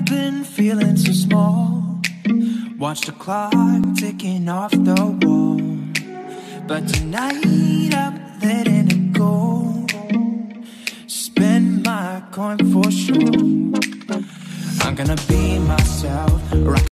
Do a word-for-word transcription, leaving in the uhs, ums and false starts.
been feeling so small. Watch the clock ticking off the wall. But tonight I'm letting it go. Spend my coin for sure. I'm gonna be myself.